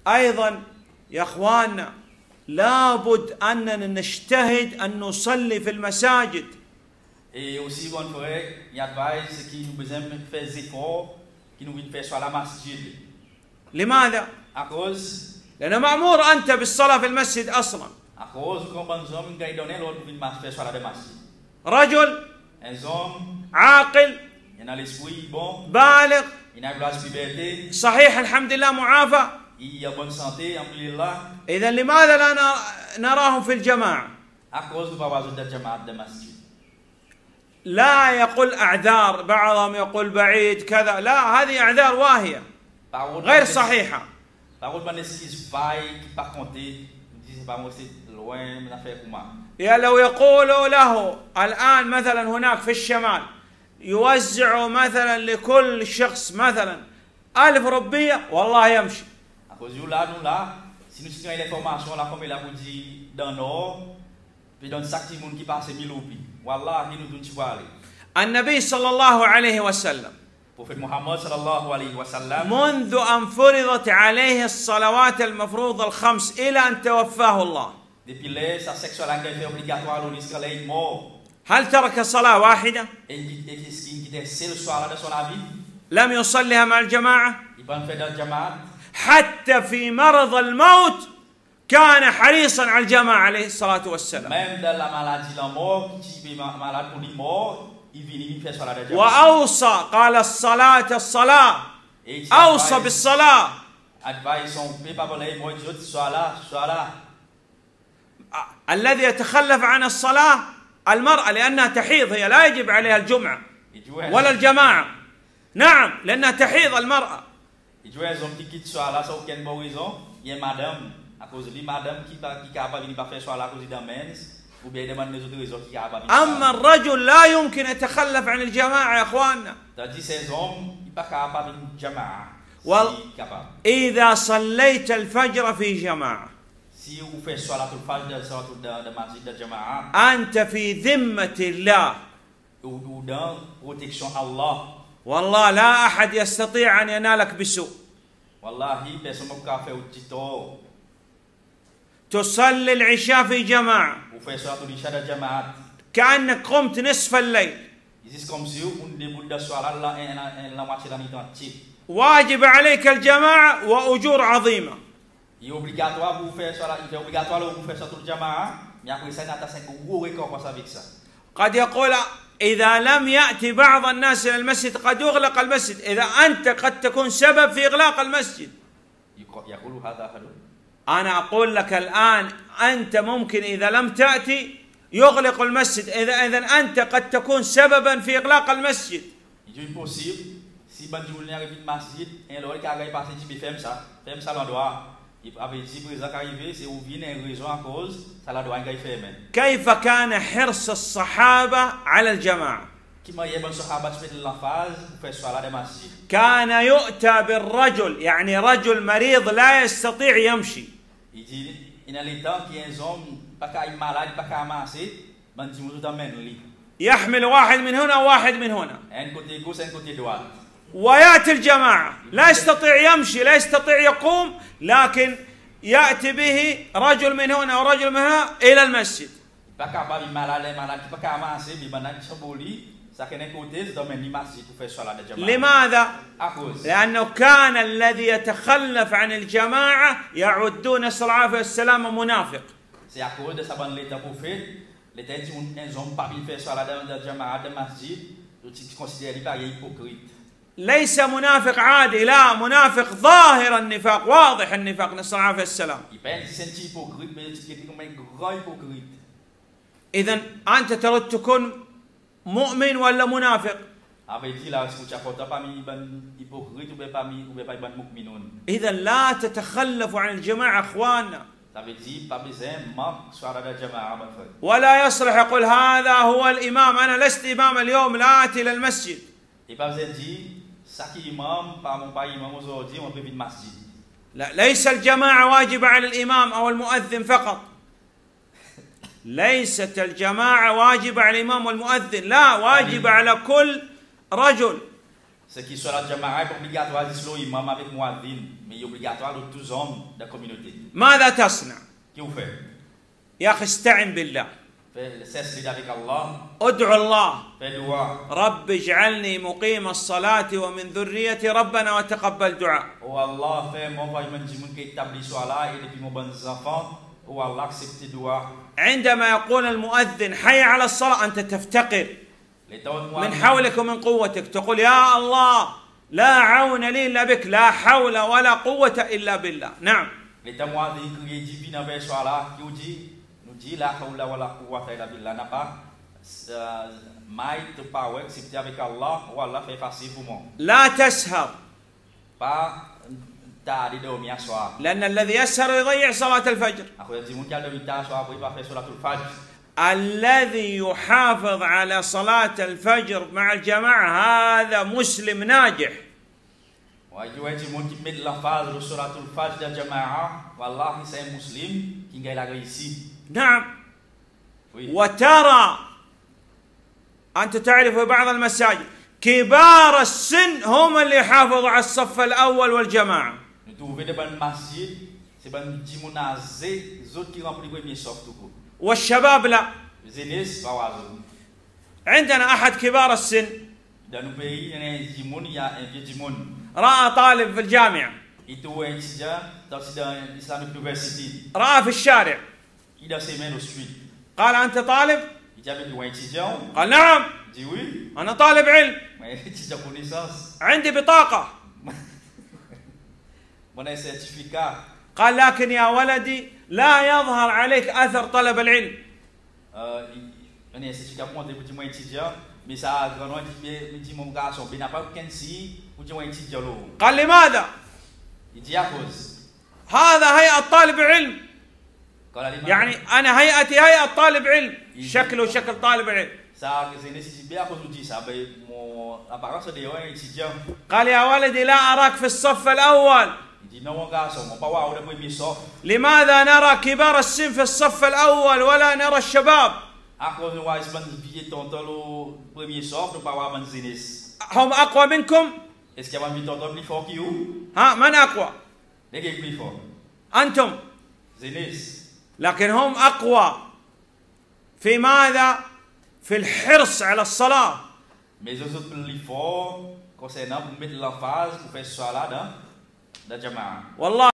أيضا يا أخواننا لابد أننا نجتهد أن نصلي في المساجد. Et aussi, bon frère, il y a advice qui nous besoin de faire des efforts, qui nous veut faire sur la masjid. لماذا؟ À cause, لأن مأمور أنت بالصلاة في المسجد أصلا. à cause qu'on pense qu'on gagne donner l'autre pour faire sur la masjid. رجل Un homme, عاقل il a l'esprit bon, بالغ il a la puberté, صحيح الحمد لله معافى. il a bonne santé, alhamdulillah. إذا لماذا لا نراهم في الجماعة؟ À cause du papa de Jamaat de masjid. لا يقول أعذار، بعضهم يقول بعيد كذا، لا هذه أعذار واهية غير صحيحة. Par contre, on excuse faille qui pas compter, dit pas moi c'est loin, mais ça fait comment? يا لو يقولوا له الآن مثلا هناك في الشمال يوزعوا مثلا لكل شخص مثلا 1000 روبية والله يمشي. À cause de là, nous là, si nous avons l'information là, comme il a dit dans le nord, puis dans chaque monde qui passe 1000 roupies, wallah, nous devons y aller. النبي صلى الله عليه وسلم Prophète Muhammad sallallahu alayhi wa sallam, منذ أن فرضت عليه الصلوات المفروضة الخمس إلى أن توفاه الله، depuis là, sa sexualité est obligatoire jusqu'à la mort. هل ترك صلاة واحدة؟ Et qui était seul soir de son avis, لم يصليها مع الجماعة؟ il va faire dans le Jamaat. حتى في مرض الموت كان حريصا على الجماعة عليه الصلاة والسلام. Même dans la maladie, la mort, qui est malade pour les morts, il vient faire soir de Jamaat. وأوصى قال الصلاة أوصى بالصلاة. Advice son pas pour les morts, sois là. الذي يتخلف عن الصلاة المرأة لأنها تحيض، هي لا يجب عليها الجمعة ولا الجماعة. نعم لأنها تحيض المرأة. Il y a un homme qui quitte soir là sans aucune bonne raison. Il y a madame, à cause de lui, madame qui ne pas venir faire soir là à cause de mens, ou bien il demande les autres raisons qui ne pas venir. أما الرجل لا يمكن يتخلف عن الجماعة يا أخواننا. C'est-à-dire ces hommes, ils ne peuvent pas venir jama'a. إذا صليت الفجر في جماعة Si vous faites soir là tout le fajr de masjid de jama'a, أنت في ذمة الله، ou dans protection Allah. والله لا أحد يستطيع أن ينالك بسوء. Wallahi, personne ne peut faire un petit tour. تصلي العشاء في جماعة Vous faites soir tout l'isha de jama'a. كأنك قمت نصف الليل. C'est comme si on débute de soir là la moitié de la nuit entière. واجب عليك الجماعة وأجور عظيمة. Il est obligatoire pour faire ça, il est obligatoire pour faire ça tout le jama'a, mais après ça, il y a un gros récompense avec ça. قد يقول إذا لم يأتي بعض الناس إلى المسجد قد يغلق المسجد، إذا أنت قد تكون سبب في إغلاق المسجد. يقول هذا حلو. أنا أقول لك الآن أنت ممكن إذا لم تأتي يغلق المسجد، إذا أنت قد تكون سببا في إغلاق المسجد. Il est possible si bandit ou n'arrive une masjid et alors qu'il arrive passer tu peux faire ça l'endroit. Il avait dit président arrivé c'est où vient une raison à cause ça la doit qu'il fait même. كيف كان حرص الصحابة على الجماعة؟ كما يبان الصحابة في الأنفاس في الصلاة المسجد. كان يؤتى بالرجل، يعني رجل مريض لا يستطيع يمشي. Il dit il y a les temps qui un homme pas qu'à être malade pas qu'à masser bandit nous t'amène lui. يحمل واحد من هنا وواحد من هنا. Un côté gauche un côté droit. ويأتي الجماعة لا يستطيع يمشي لا يستطيع يقوم، لكن يأتي به رجل من هنا ورجل من هنا إلى المسجد. لماذا؟ لأنه كان الذي يتخلف عن الجماعة يعدون نسأل الله العافية والسلامة منافق. ليس منافق عادي، لا منافق ظاهر النفاق واضح النفاق نسأل الله العافية والسلام. إذن أنت تريد تكون مؤمن ولا منافق؟ إذن لا تتخلف عن الجماعة أخواننا. ولا يصلح يقول هذا هو الإمام، أنا لست إمام اليوم لا آتي إلى المسجد. لا ليس الجماعة واجبة على الإمام أو المؤذن فقط. ليست الجماعة واجبة على الإمام والمؤذن، لا واجبة على كل رجل. Ce qui soit la jama'a est obligatoire d'islo imam avec muadzin, mais obligatoire de tous hommes de la communauté. ماذا تصنع؟ Qui vous fait? يا أخي استعن بالله، Cesse avec Allah, ادعو الله، fais dua. رب اجعلني مقيم الصلاة ومن ذريتي ربنا وتقبل دعاء. Oh Allah, fais mon voyage qui établi soit là et depuis mon bon enfant. Oh Allah, accepte dua. عندما يقول المؤذن حي على الصلاة أنت تفتقر من حولك ومن قوتك، تقول يا الله لا عون لي إلا بك، لا حول ولا قوة إلا بالله. نعم. Les témoins qui divine avec soit là, qui nous dit la hawla wala quwwata illa billah, n'a pas maït pas accepter avec Allah, ou Allah fait facile pour moi. لا تسهر، Pas tard de dormir soir. لأن الذي يسهر يضيع صلاة الفجر. Après du monde qui a dormi tard soir, après il va faire solatul fajr. الذي يحافظ على صلاة الفجر مع الجماعة هذا مسلم ناجح. Ouais, du monde qui met l'emphase de solatul fajr de jama'a, wallahi c'est un musulman qui gagne la réussite. نعم. Oui. وترى أنت تعرف في بعض المساجد كبار السن هم اللي يحافظوا على الصف الأول والجماعة. Nous trouvons des bonnes masjids, c'est bonnes jimunazé, les autres qui remplissent le premier soft tout court. والشباب لا. Jeunesse, pas oiseau. عندنا أحد كبار السن Dans nos pays, il y a un jimoun, il y a un vieux jimoun. رأى طالب في الجامعة، Il trouve un étudiant dans l'Islamic University. رأى في الشارع، Il a ses mains au street. قال أنت طالب؟ Il dit avec un étudiant. قال نعم. Il dit oui. أنا طالب علم، Mais étudiant connaissance. عندي بطاقة. Mon certificat. قال لكن يا ولدي لا يظهر عليك أثر طلب العلم. Un certificat pour mon étudiant. Mais ça a grand dit mon garçon, il n'a pas aucun si pour dire un étudiant. قال لماذا؟ Il dit à cause. هذا هيئة طالب علم، يعني أنا هيئتي هيئة طالب علم، شكله شكل طالب علم. Ça c'est nécessaire bien cause dit ça ben mon apparence de un étudiant. قال يا ولدي لا أراك في الصف الأول. Il dit non mon garçon, mon pas voir le premier soft. لماذا نرى كبار السن في الصف الأول ولا نرى الشباب؟ À cause de moi, je vais te tonton le premier soft, nous pas voir mon jeunesse. هم أقوى منكم؟ Est-ce qu'il y a un tonton plus fort que vous? ها من أقوى؟ Les gars plus fort. أنتم. Jeunesse. لكن هم أقوى في ماذا؟ في الحرص على الصلاة. Mais eux autres plus forts concernant pour mettre l'emphase pour faire ce soir là dans la jama'a. والله